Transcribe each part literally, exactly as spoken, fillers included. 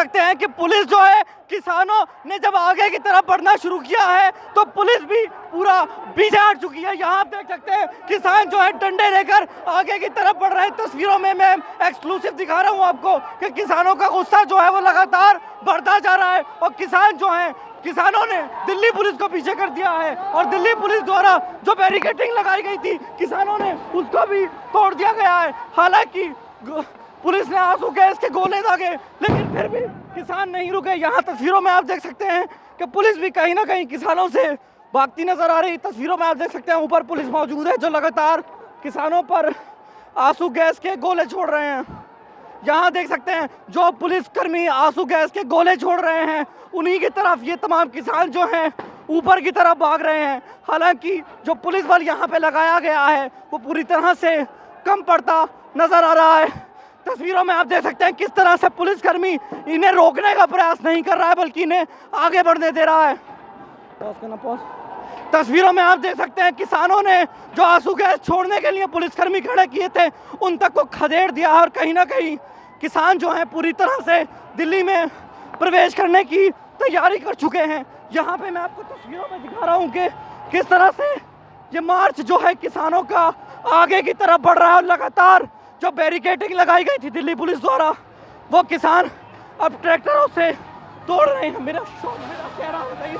सकते हैं कि पुलिस जो है, किसानों ने जब आगे की तरफ बढ़ना शुरू किया है तो पुलिस भी पूरा पीछे हट चुकी है। यहाँ आप देख सकते हैं किसान जो है डंडे लेकर आगे की तरफ बढ़ रहे हैं। तस्वीरों में मैं एक्सक्लूसिव दिखा रहा हूँ आपको कि किसानों का गुस्सा जो है वो लगातार बढ़ता जा रहा है और किसान जो है, किसानों ने दिल्ली पुलिस को पीछे कर दिया है और दिल्ली पुलिस द्वारा जो बैरिकेडिंग लगाई गई थी किसानों ने उसको भी तोड़ दिया गया है। हालांकि पुलिस ने आंसू गैस के गोले दागे लेकिन फिर भी किसान नहीं रुके। यहाँ तस्वीरों में आप देख सकते हैं कि पुलिस भी कहीं ना कहीं किसानों से भागती नजर आ रही। तस्वीरों में आप देख सकते हैं ऊपर पुलिस मौजूद है जो लगातार किसानों पर आंसू गैस के गोले छोड़ रहे हैं। यहाँ देख सकते हैं जो पुलिसकर्मी आंसू गैस के गोले छोड़ रहे हैं उन्हीं की तरफ ये तमाम किसान जो हैं ऊपर की तरफ भाग रहे हैं। हालांकि जो पुलिस बल यहाँ पे लगाया गया है वो पूरी तरह से कम पड़ता नजर आ रहा है। तस्वीरों में आप देख सकते हैं किस तरह से पुलिसकर्मी इन्हें रोकने का प्रयास नहीं कर रहा है बल्कि इन्हें आगे बढ़ने दे रहा है। पॉज करना, पॉज। तस्वीरों में आप देख सकते हैं किसानों ने जो आंसू गैस छोड़ने के लिए पुलिसकर्मी खड़े किए थे उन तक को खदेड़ दिया और कहीं ना कहीं किसान जो हैं पूरी तरह से दिल्ली में प्रवेश करने की तैयारी कर चुके हैं। यहाँ पे मैं आपको तस्वीरों में दिखा रहा हूँ कि किस तरह से ये मार्च जो है किसानों का आगे की तरफ बढ़ रहा है और लगातार जो बैरिकेडिंग लगाई गई थी दिल्ली पुलिस द्वारा वो किसान अब ट्रैक्टरों से तोड़ रहे हैं। मेरा शौक मेरा चेहरा बताइए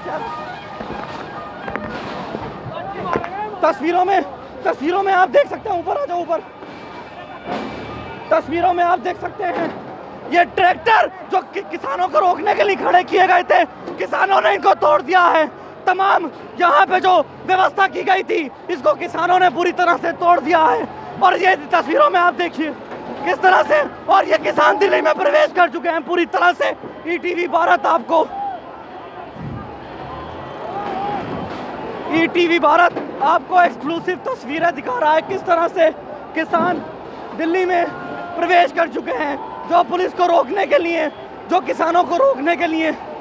तस्वीरों में तस्वीरों में आप देख सकते हैं, ऊपर आ जाओ ऊपर। तस्वीरों में आप देख सकते हैं ये ट्रैक्टर जो कि, किसानों को रोकने के लिए खड़े किए गए थे किसानों ने इनको तोड़ दिया है। तमाम यहाँ पे जो व्यवस्था की गई थी इसको किसानों ने पूरी तरह से तोड़ दिया है और ये तस्वीरों में आप देखिए किस तरह से और ये किसान दिल्ली में प्रवेश कर चुके हैं पूरी तरह से। ईटीवी भारत आपको ईटीवी भारत आपको एक्सक्लूसिव तस्वीरें दिखा रहा है किस तरह से किसान दिल्ली में प्रवेश कर चुके हैं। जो पुलिस को रोकने के लिए, जो किसानों को रोकने के लिए